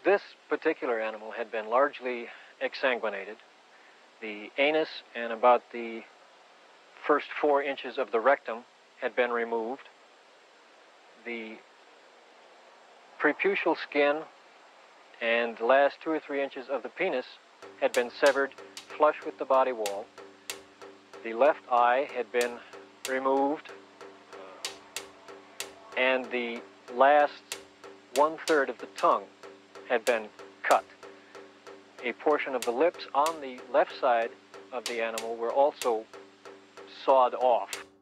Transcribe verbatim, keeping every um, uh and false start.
This particular animal had been largely exsanguinated. The anus and about the first four inches of the rectum had been removed. The preputial skin and the last two or three inches of the penis had been severed flush with the body wall. The left eye had been removed, and the last one-third of the tongue had been cut. A portion of the lips on the left side of the animal were also sawed off.